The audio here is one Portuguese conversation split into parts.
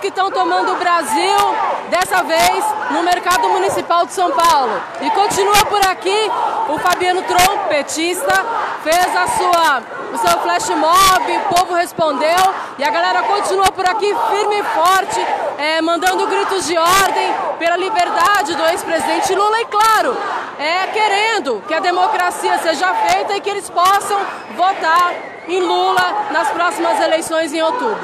estão tomando o Brasil, dessa vez no Mercado Municipal de São Paulo. E continua por aqui o Fabiano trompetista, fez o seu flash mob, o povo respondeu e a galera continua por aqui firme e forte, mandando gritos de ordem pela liberdade do ex-presidente Lula e, claro, querendo que a democracia seja feita e que eles possam votar em Lula nas próximas eleições em outubro.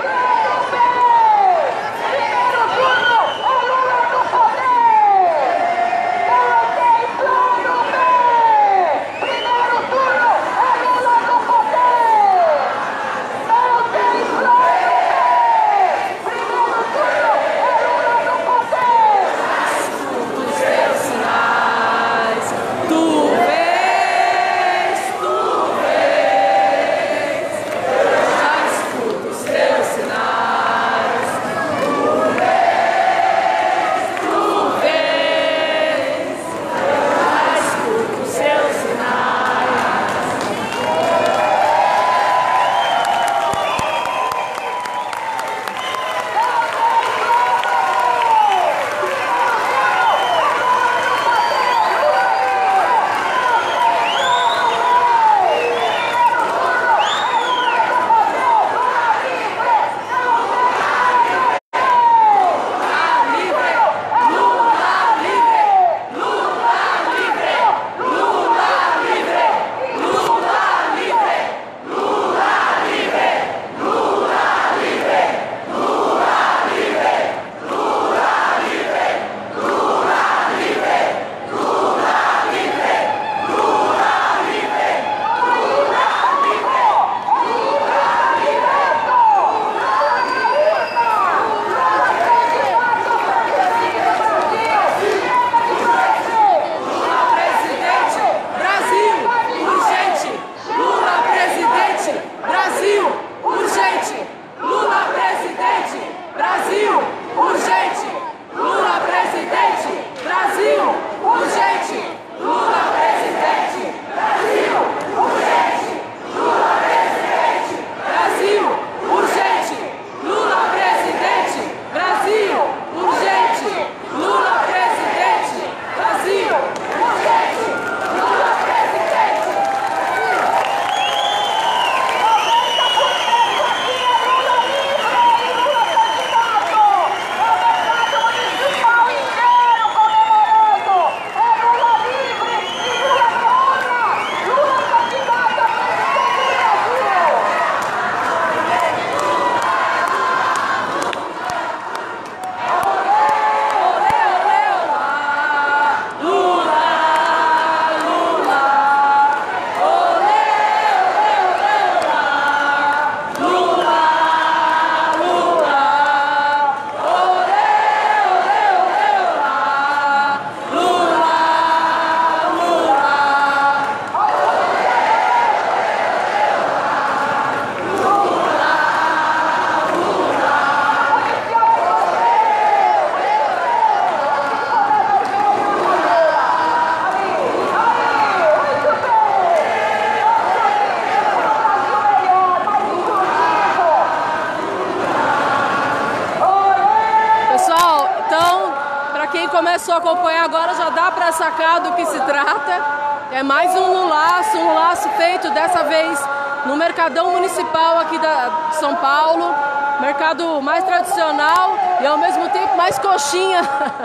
Começou a acompanhar agora, já dá para sacar do que se trata. É mais um lulaço feito dessa vez no Mercadão Municipal aqui de São Paulo. Mercado mais tradicional e ao mesmo tempo mais coxinha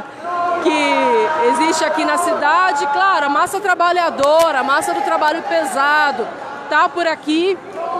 que existe aqui na cidade. Claro, a massa trabalhadora, a massa do trabalho pesado tá por aqui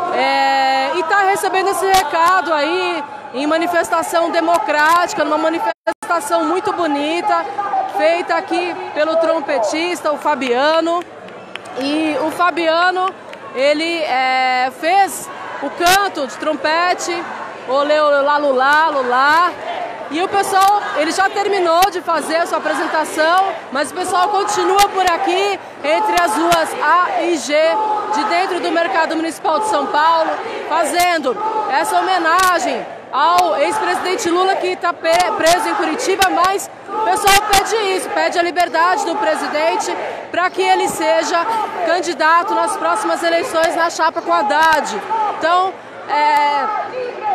e tá recebendo esse recado aí em manifestação democrática, numa manifestação muito bonita, feita aqui pelo trompetista, o Fabiano. E o Fabiano, ele fez o canto de trompete, olê, olê, lá, lulá, lulá. E o pessoal, ele já terminou de fazer a sua apresentação, mas o pessoal continua por aqui, entre as ruas A e G, de dentro do Mercado Municipal de São Paulo, fazendo essa homenagem ao ex-presidente Lula, que está preso em Curitiba, mas o pessoal pede isso, pede a liberdade do presidente para que ele seja candidato nas próximas eleições na chapa com Haddad. Então,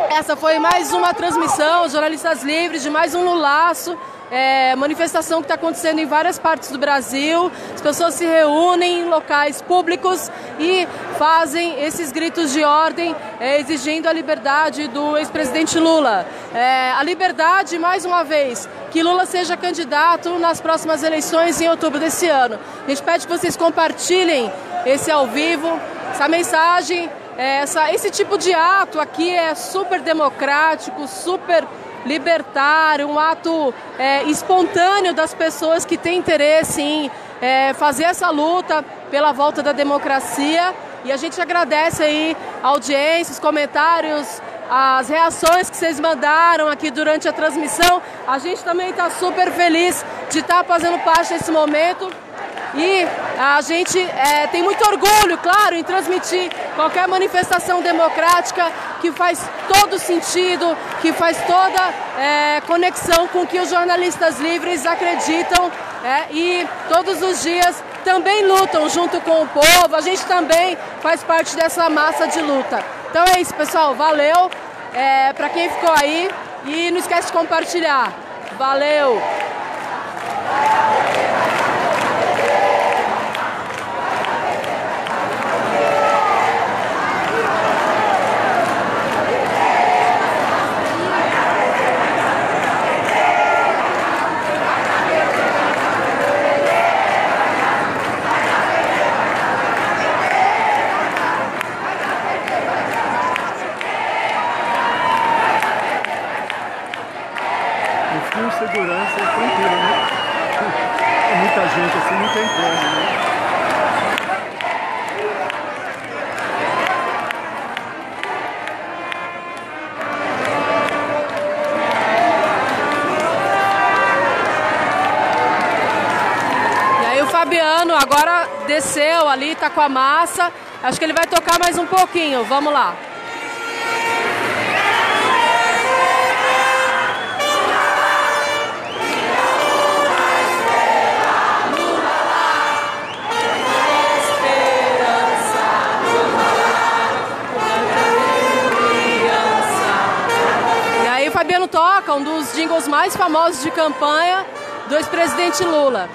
Essa foi mais uma transmissão, Jornalistas Livres, de mais um Lulaço. Manifestação que está acontecendo em várias partes do Brasil. As pessoas se reúnem em locais públicos e fazem esses gritos de ordem, exigindo a liberdade do ex-presidente Lula. A liberdade, mais uma vez, que Lula seja candidato nas próximas eleições em outubro desse ano. A gente pede que vocês compartilhem esse ao vivo, essa mensagem, esse tipo de ato aqui é super democrático, super libertário, um ato espontâneo das pessoas que têm interesse em fazer essa luta pela volta da democracia. E a gente agradece aí a audiência, os comentários, as reações que vocês mandaram aqui durante a transmissão. A gente também está super feliz de estar fazendo parte desse momento. E a gente tem muito orgulho, claro, em transmitir qualquer manifestação democrática que faz todo sentido, que faz toda conexão com o que os jornalistas livres acreditam e todos os dias também lutam junto com o povo. A gente também faz parte dessa massa de luta. Então é isso, pessoal. Valeu para quem ficou aí e não esquece de compartilhar. Valeu! Com segurança é tranquilo, né? Tem muita gente assim, não tem como, né? E aí o Fabiano agora desceu ali, tá com a massa. Acho que ele vai tocar mais um pouquinho. Vamos lá. Fabiano toca um dos jingles mais famosos de campanha do ex-presidente Lula.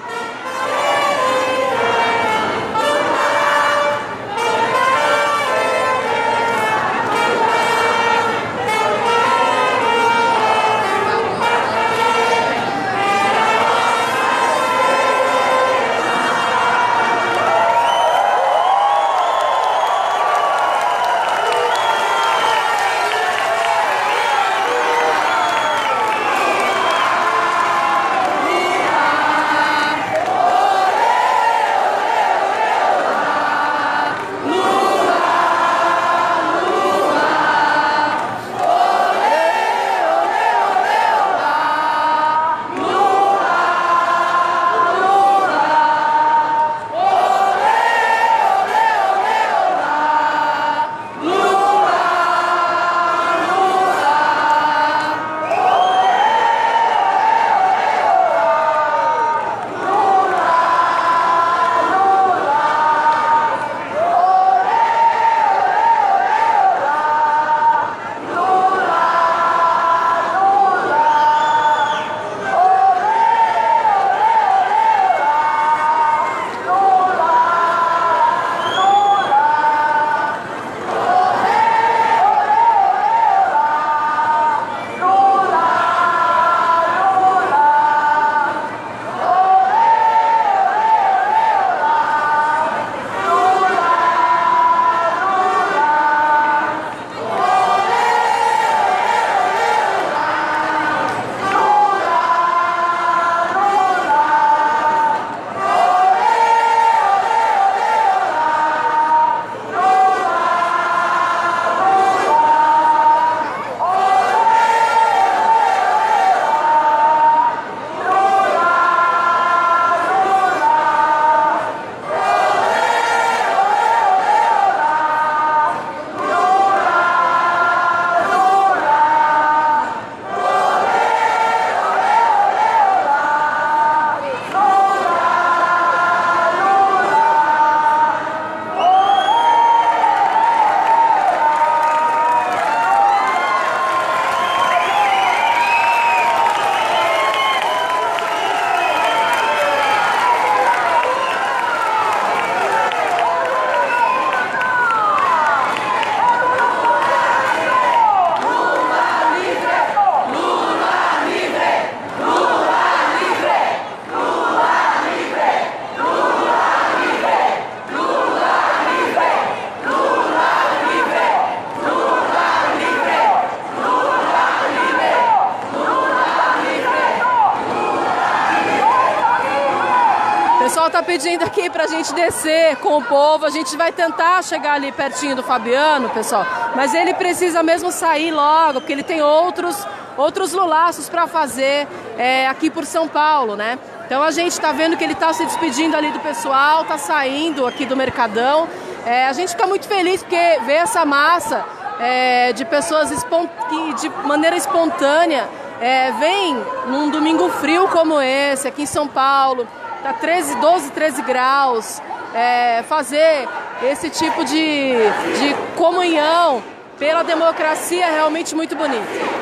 tá pedindo aqui pra gente descer com o povo. A gente vai tentar chegar ali pertinho do Fabiano, pessoal, mas ele precisa mesmo sair logo, porque ele tem outros lulaços para fazer aqui por São Paulo, né? Então a gente tá vendo que ele tá se despedindo ali do pessoal, tá saindo aqui do Mercadão. A gente fica muito feliz porque ver essa massa de pessoas que de maneira espontânea vem num domingo frio como esse, aqui em São Paulo, tá 12, 13 graus, fazer esse tipo de comunhão pela democracia é realmente muito bonito.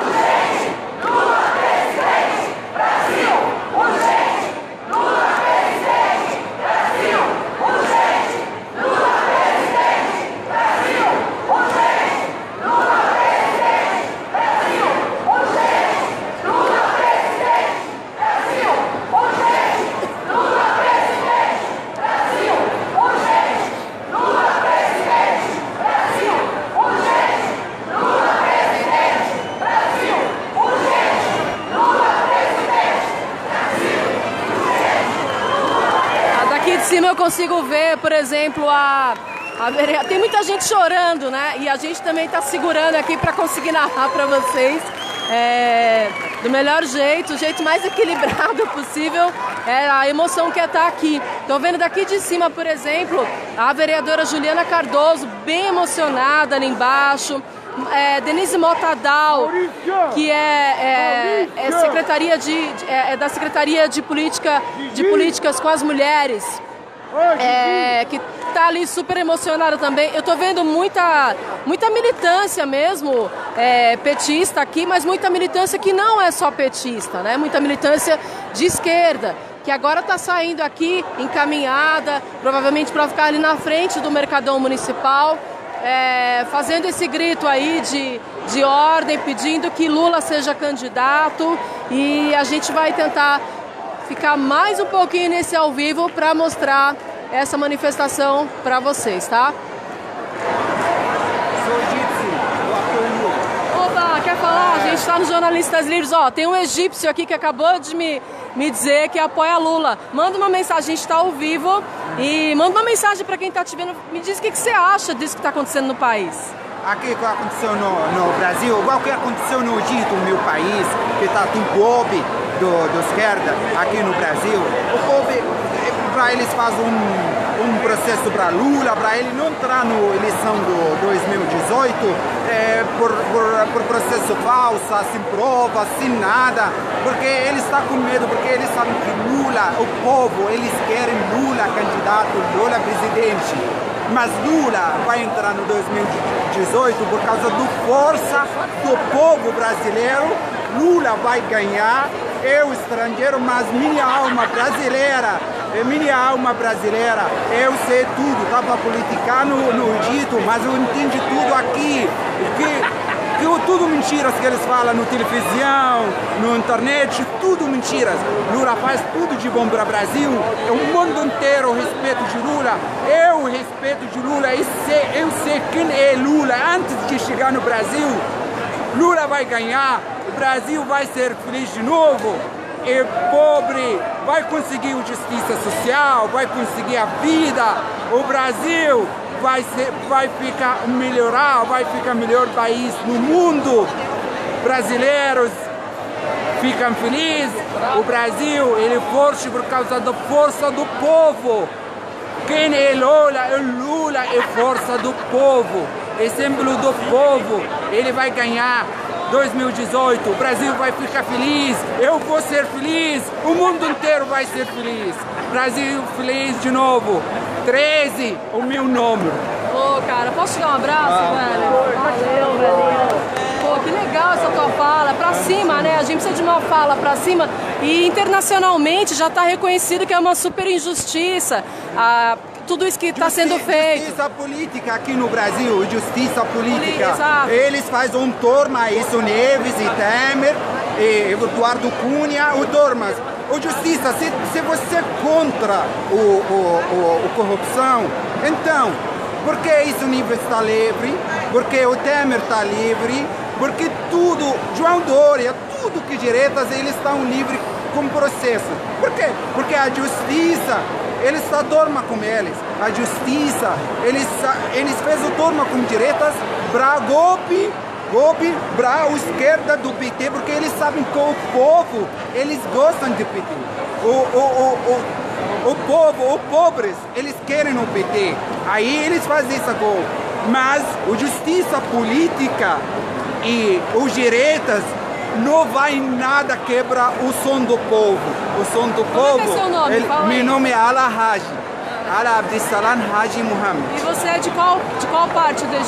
Eu consigo ver, por exemplo, tem muita gente chorando, né? E a gente também está segurando aqui para conseguir narrar para vocês do melhor jeito, o jeito mais equilibrado possível, a emoção que é estar aqui. Estou vendo daqui de cima, por exemplo, a vereadora Juliana Cardoso, bem emocionada ali embaixo. Denise Motadal, que da Secretaria de Políticas com as Mulheres, que está ali super emocionada também. Eu estou vendo muita militância mesmo, petista aqui, mas muita militância que não é só petista, né? Muita militância de esquerda, que agora está saindo aqui encaminhada, provavelmente para ficar ali na frente do Mercadão Municipal, fazendo esse grito aí de ordem, pedindo que Lula seja candidato, e a gente vai tentar ficar mais um pouquinho nesse ao vivo para mostrar essa manifestação para vocês, tá? Opa, quer falar? A gente está no Jornalistas Livres, ó, tem um egípcio aqui que acabou de me dizer que apoia Lula. Manda uma mensagem, a gente está ao vivo, e manda uma mensagem para quem está te vendo. Me diz o que você acha disso que está acontecendo no país. Aqui que aconteceu no Brasil, igual que aconteceu no Egito, meu país, que está do povo do esquerda aqui no Brasil. O povo, para eles fazem um processo para Lula, para ele não entrar na eleição do 2018 por processo falso, sem prova, sem nada, porque ele está com medo, porque eles sabem que Lula, o povo, eles querem Lula candidato, Lula presidente. Mas Lula vai entrar no 2018 por causa da força do povo brasileiro. Lula vai ganhar, eu estrangeiro, mas minha alma brasileira, eu sei tudo, estava politicando no Egito, mas eu entendi tudo aqui, que tudo mentiras que eles falam na televisão, na internet, tudo mentiras. Lula faz tudo de bom para o Brasil, o mundo inteiro respeita de Lula, eu respeito de Lula, eu sei quem é Lula antes de chegar no Brasil. Lula vai ganhar, o Brasil vai ser feliz de novo, e pobre vai conseguir justiça social, vai conseguir a vida, o Brasil vai ficar melhor país no mundo. Brasileiros ficam felizes, o Brasil ele é forte por causa da força do povo. Quem é Lula é força do povo, exemplo do povo, ele vai ganhar 2018, o Brasil vai ficar feliz, eu vou ser feliz, o mundo inteiro vai ser feliz. Brasil feliz de novo. 13, o meu número. Ô, cara, posso te dar um abraço, velho? Valeu. Pô, que legal essa tua fala, pra cima, né? A gente precisa de uma fala pra cima, e internacionalmente já tá reconhecido que é uma super injustiça. Tudo isso que está sendo feito. Justiça política aqui no Brasil, justiça política. Exato. Eles fazem um turma, isso Neves e Temer, e Eduardo Cunha, o turmas. O justiça, se você é contra a corrupção, então, por que isso Neves está livre? Porque o Temer está livre? Porque tudo, João Dória, tudo que direitas, eles estão livres com processo. Por quê? Porque a justiça, eles só dormem com eles. A justiça, eles fazem turma com direitas para golpe para a esquerda do PT, porque eles sabem que o povo, eles gostam do PT. O povo, os pobres, eles querem o PT. Aí eles fazem essa coisa. Mas a justiça política e os direitas não vai nada quebrar o som do povo. O som do povo. Como é seu nome? Meu nome é Ala Haji. Ala Abdissalam Haji Muhammad. E você é de qual parte do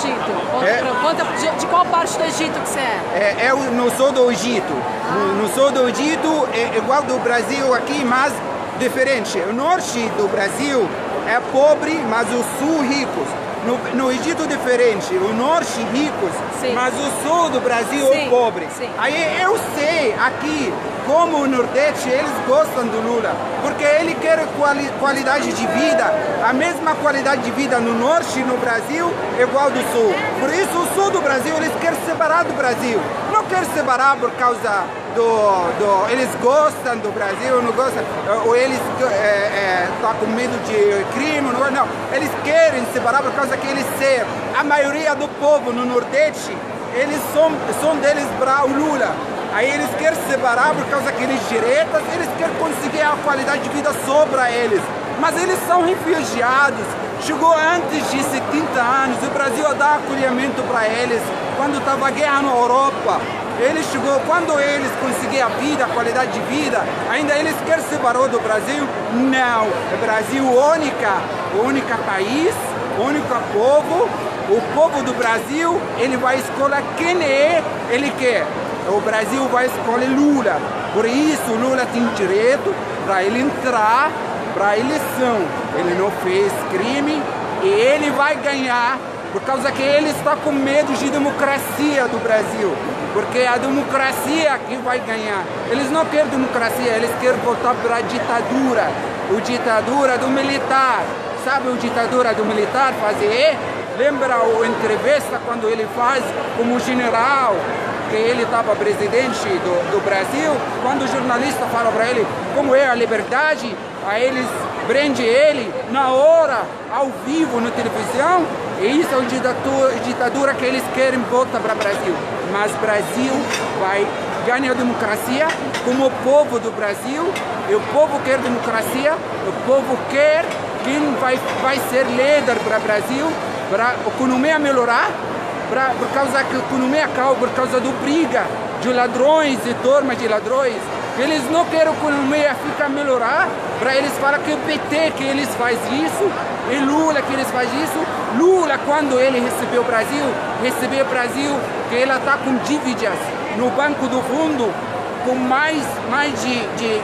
Egito? De qual parte do Egito que você é? Eu não sou do Egito. Não sou do Egito, é igual do Brasil aqui, mas diferente. O norte do Brasil é pobre, mas o sul ricos. No Egito diferente, o norte ricos, sim, mas o sul do Brasil é pobre. Sim. Aí eu sei aqui como o Nordeste eles gostam do Lula, porque ele quer qualidade de vida, a mesma qualidade de vida no norte no Brasil igual do sul. Por isso o sul do Brasil eles querem separar do Brasil. Não quer separar por causa eles gostam do Brasil, não gostam, ou eles estão com medo de crime, não. Eles querem separar por causa que eles ser a maioria do povo no Nordeste, eles são deles para o Lula. Aí eles querem separar por causa que eles direitas, eles querem conseguir a qualidade de vida só para eles. Mas eles são refugiados. Chegou antes de 70 anos, o Brasil dá acolhimento para eles. Quando estava a guerra na Europa, ele chegou, quando eles conseguiram a vida, a qualidade de vida, ainda eles querem separar do Brasil? Não, o Brasil o único país, o único povo, o povo do Brasil, ele vai escolher quem ele quer. O Brasil vai escolher Lula, por isso Lula tem direito para ele entrar para a eleição. Ele não fez crime e ele vai ganhar, por causa que ele está com medo de democracia do Brasil. Porque a democracia que vai ganhar. Eles não querem democracia, eles querem voltar para a ditadura. A ditadura do militar. Sabe a ditadura do militar fazer? Lembra a entrevista quando ele faz como general, que ele estava presidente do Brasil? Quando o jornalista fala para ele como é a liberdade, aí eles prendem ele na hora, ao vivo, na televisão. E isso é a ditadura que eles querem voltar para o Brasil. Mas o Brasil vai ganhar democracia como o povo do Brasil. E o povo quer democracia, o povo quer quem vai ser líder para o Brasil, para a economia melhorar, por causa que a economia cai, por causa do briga de ladrões e turma de ladrões. Eles não querem a economia ficar melhorar, para eles falar que o PT que eles faz isso, e Lula que eles faz isso. Lula, quando ele recebeu o Brasil que ele está com dívidas no Banco do Fundo, com mais de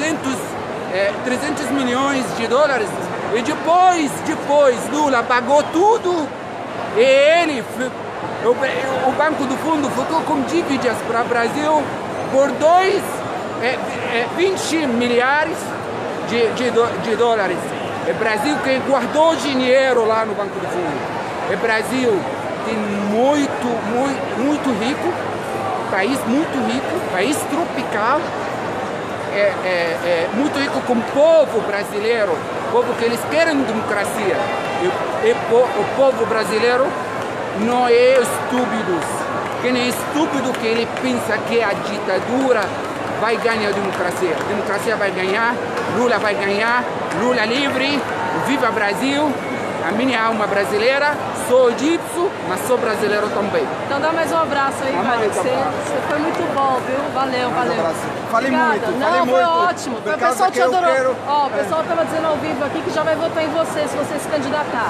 300 milhões de dólares. E depois Lula pagou tudo e ele, o Banco do Fundo ficou com dívidas para o Brasil por 20 milhares de dólares. O Brasil que guardou dinheiro lá no Banco do Fundo. O Brasil tem muito rico, país muito rico, país tropical, muito rico com o povo brasileiro, povo que eles querem democracia. E o povo brasileiro não é estúpido. Quem é estúpido que ele pensa que a ditadura vai ganhar a democracia. A democracia vai ganhar, Lula vai ganhar, Lula livre, viva Brasil. A minha alma brasileira, sou egípcio, mas sou brasileiro também. Então dá mais um abraço aí, Mike. Você foi muito bom, viu? Valeu. Falei muito. Foi ótimo. O pessoal te adorou. O pessoal estava dizendo ao vivo aqui que já vai votar em você se você se candidatar.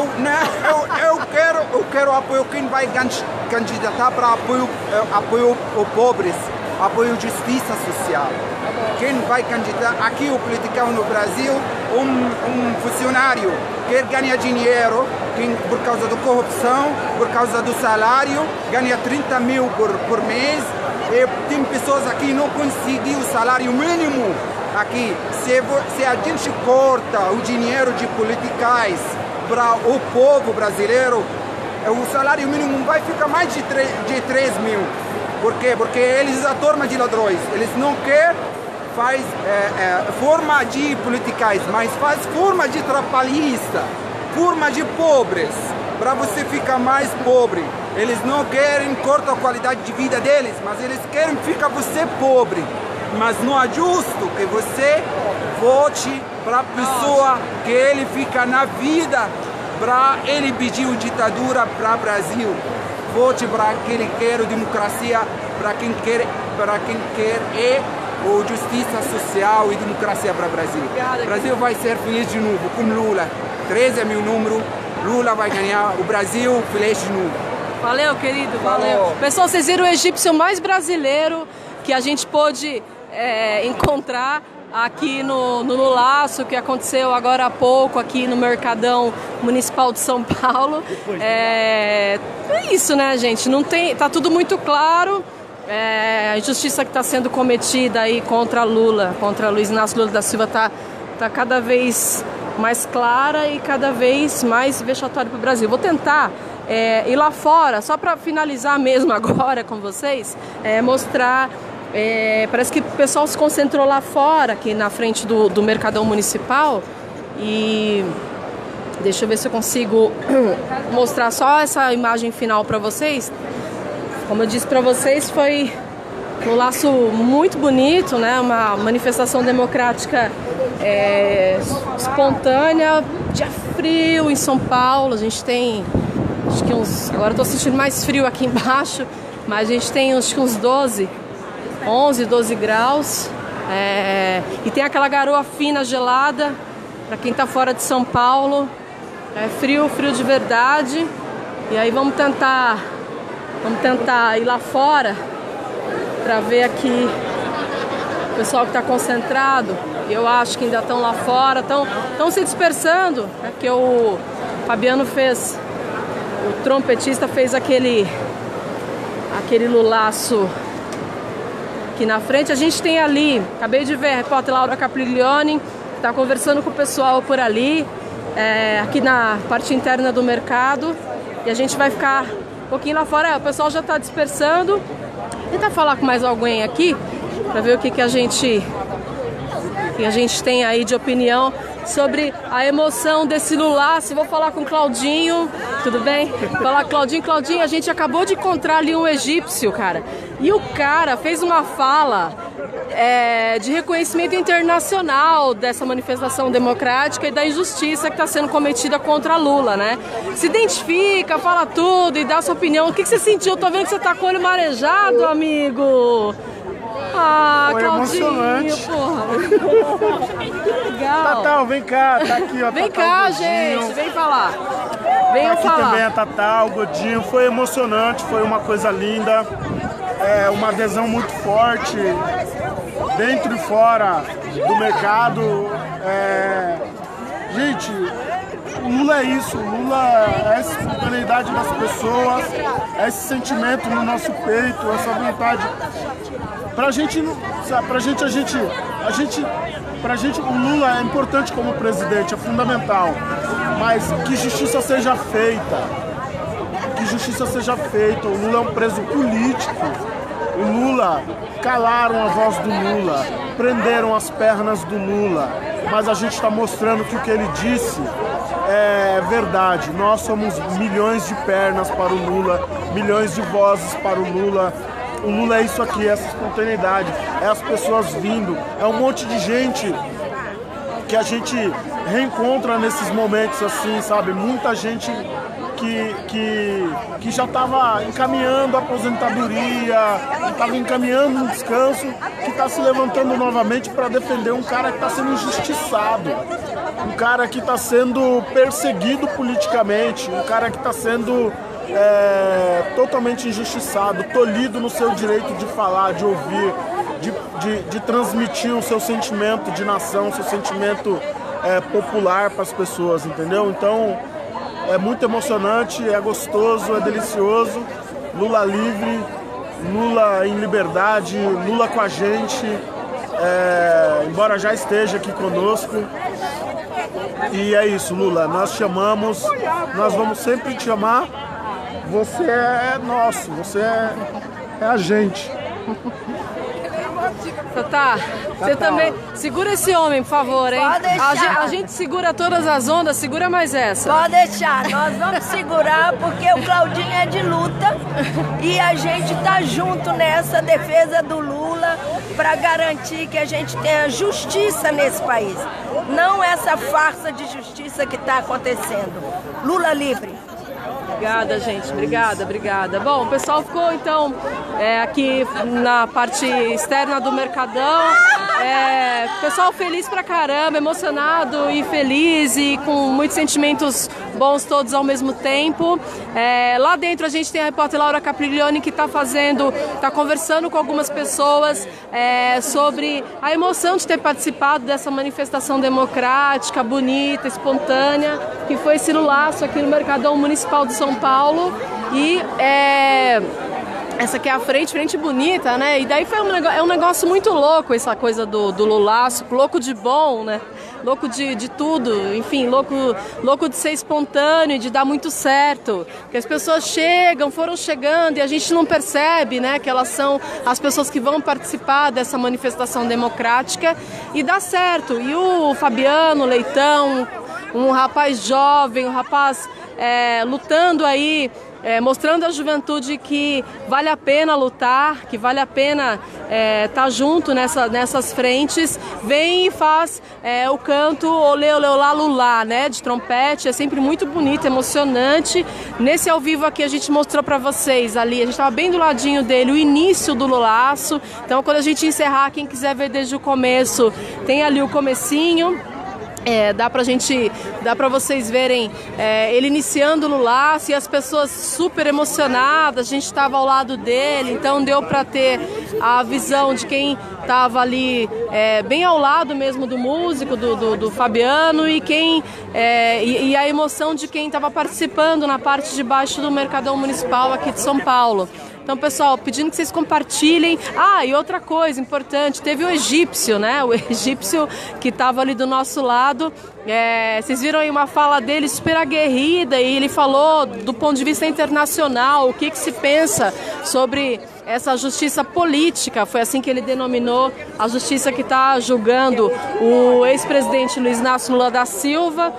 Eu quero apoio quem vai candidatar para apoio os pobres, apoio justiça social. Quem vai candidatar aqui o politicão no Brasil, um funcionário quer ganhar dinheiro por causa da corrupção, por causa do salário, ganha 30 mil por mês. E tem pessoas aqui que não conseguiram o salário mínimo aqui. Se a gente corta o dinheiro de politicais para o povo brasileiro, o salário mínimo vai ficar mais de 3 mil. Por quê? Porque eles a turma de ladrões, eles não querem faz forma de politicais, mas faz forma de trabalhista, forma de pobres, para você ficar mais pobre. Eles não querem cortar a qualidade de vida deles, mas eles querem ficar você pobre. Mas não é justo que você vote para a pessoa que ele fica na vida, para ele pedir uma ditadura para o Brasil. Vote para quem quer democracia, para quem quer justiça social e democracia para o Brasil. O Brasil vai ser feliz de novo, com Lula. 13 é meu número, Lula vai ganhar, o Brasil feliz de novo. Valeu, querido, valeu. Pessoal, vocês viram o egípcio mais brasileiro que a gente pôde encontrar aqui no Laço, que aconteceu agora há pouco aqui no Mercadão Municipal de São Paulo. É isso, né, gente? Não tem, tá tudo muito claro. A injustiça que está sendo cometida aí contra Lula, contra Luiz Inácio Lula da Silva, tá cada vez mais clara e cada vez mais vexatória para o Brasil. Vou tentar ir lá fora, só para finalizar mesmo agora com vocês, mostrar. Parece que o pessoal se concentrou lá fora, aqui na frente do Mercadão Municipal, e deixa eu ver se eu consigo mostrar só essa imagem final para vocês. Como eu disse para vocês, foi um laço muito bonito, né? Uma manifestação democrática espontânea, dia frio em São Paulo. A gente tem, acho que agora estou sentindo mais frio aqui embaixo, mas a gente tem acho que uns 11, 12 graus, e tem aquela garoa fina, gelada, para quem está fora de São Paulo. É frio de verdade. E aí vamos tentar ir lá fora para ver aqui o pessoal que está concentrado. Eu acho que ainda estão lá fora, estão se dispersando, né? Porque o Fabiano o trompetista fez aquele lulaço aqui na frente. A gente tem ali, acabei de ver a repórter Laura Capriglione, que está conversando com o pessoal por ali, aqui na parte interna do mercado, e a gente vai ficar um pouquinho lá fora. O pessoal já está dispersando. Vou tentar falar com mais alguém aqui para ver o que a gente tem aí de opinião sobre a emoção desse lulaço. Vou falar com o Claudinho, tudo bem? Falar com Claudinho, a gente acabou de encontrar ali um egípcio, cara. E o cara fez uma fala de reconhecimento internacional dessa manifestação democrática e da injustiça que está sendo cometida contra Lula, né? Se identifica, fala tudo e dá sua opinião. O que você sentiu? Tô vendo que você tá com o olho marejado, amigo. Ah, foi Claudinho, emocionante. Porra. Que legal. Tatal, vem cá, tá aqui, ó. Vem Tatal, cá, Godinho. gente, vem falar. Venham aqui falar. Também a Tatal, o Godinho, foi emocionante, foi uma coisa linda, uma adesão muito forte, dentro e fora do mercado. Gente, o Lula é isso, o Lula é essa espontaneidade das pessoas, é esse sentimento no nosso peito, essa vontade. Pra gente, o Lula é importante como presidente, é fundamental, mas que justiça seja feita, o Lula é um preso político, o Lula, calaram a voz do Lula, prenderam as pernas do Lula, mas a gente está mostrando que o que ele disse é verdade. Nós somos milhões de pernas para o Lula, milhões de vozes para o Lula. O Lula é isso aqui, essa espontaneidade, é as pessoas vindo, é um monte de gente que a gente reencontra nesses momentos assim, sabe? Muita gente que já estava encaminhando a aposentadoria, estava encaminhando um descanso, que está se levantando novamente para defender um cara que está sendo injustiçado, um cara que está sendo perseguido politicamente, um cara que está sendo totalmente injustiçado, tolhido no seu direito de falar, de ouvir, de transmitir o seu sentimento de nação, o seu sentimento popular para as pessoas, entendeu? Então é muito emocionante, é gostoso, é delicioso. Lula livre, Lula em liberdade, Lula com a gente, embora já esteja aqui conosco. E é isso, Lula, nós te amamos, nós vamos sempre te amar. Você é nosso, você é a gente. Tá. Você também. Segura esse homem, por favor, hein? Pode deixar. A gente segura todas as ondas, segura mais essa. Pode deixar, nós vamos segurar porque o Claudinho é de luta e a gente tá junto nessa defesa do Lula para garantir que a gente tenha justiça nesse país. Não essa farsa de justiça que está acontecendo. Lula livre. Obrigada, gente. Obrigada. Bom, o pessoal ficou, então, aqui na parte externa do Mercadão. Pessoal feliz pra caramba, emocionado e feliz e com muitos sentimentos bons todos ao mesmo tempo. Lá dentro a gente tem a repórter Laura Capriglione que tá conversando com algumas pessoas sobre a emoção de ter participado dessa manifestação democrática, bonita, espontânea, que foi esse lulaço aqui no Mercadão Municipal de São Paulo. E essa aqui é a frente bonita, né? E daí foi um negócio muito louco, essa coisa do lulaço, louco de bom, né? Louco de tudo, enfim, louco de ser espontâneo, de dar muito certo. Que as pessoas foram chegando e a gente não percebe, né? Que elas são as pessoas que vão participar dessa manifestação democrática e dá certo. E o Fabiano Leitão, um rapaz jovem, um rapaz lutando aí, mostrando à juventude que vale a pena lutar, que vale a pena estar junto nessas frentes, vem e faz o canto Olê, olê, olá, lulá, né, de trompete, é sempre muito bonito, emocionante. Nesse ao vivo aqui a gente mostrou para vocês ali, a gente estava bem do ladinho dele, o início do lulaço, então quando a gente encerrar, quem quiser ver desde o começo, tem ali o comecinho. Dá pra vocês verem ele iniciando o lulaço e as pessoas super emocionadas, a gente estava ao lado dele, então deu para ter a visão de quem estava ali bem ao lado mesmo do músico, do Fabiano, e a emoção de quem estava participando na parte de baixo do Mercadão Municipal aqui de São Paulo. Então, pessoal, pedindo que vocês compartilhem. E outra coisa importante, teve o egípcio, né? O egípcio que estava ali do nosso lado. Vocês viram aí uma fala dele super aguerrida e ele falou do ponto de vista internacional, o que se pensa sobre essa justiça política, foi assim que ele denominou a justiça que está julgando o ex-presidente Luiz Inácio Lula da Silva.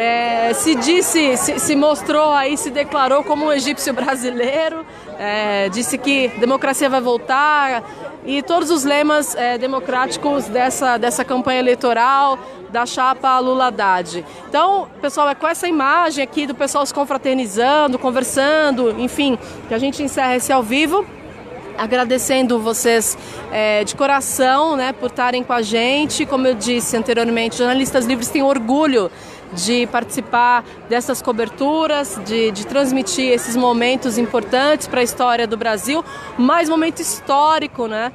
Se mostrou aí, se declarou como um egípcio brasileiro, disse que democracia vai voltar e todos os lemas democráticos dessa campanha eleitoral da chapa Lula-Haddad. Então, pessoal, é com essa imagem aqui do pessoal se confraternizando, conversando, enfim, que a gente encerra esse ao vivo. Agradecendo vocês de coração, né, por estarem com a gente. Como eu disse anteriormente, jornalistas livres têm orgulho de participar dessas coberturas, de transmitir esses momentos importantes para a história do Brasil, mais momento histórico, né,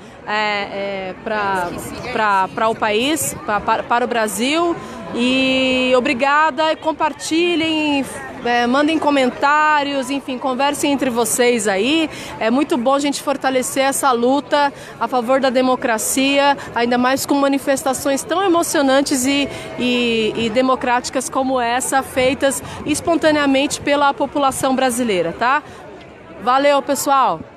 para o país, para o Brasil. E obrigada, compartilhem, mandem comentários, enfim, conversem entre vocês aí. É muito bom a gente fortalecer essa luta a favor da democracia, ainda mais com manifestações tão emocionantes e democráticas como essa, feitas espontaneamente pela população brasileira, tá? Valeu, pessoal!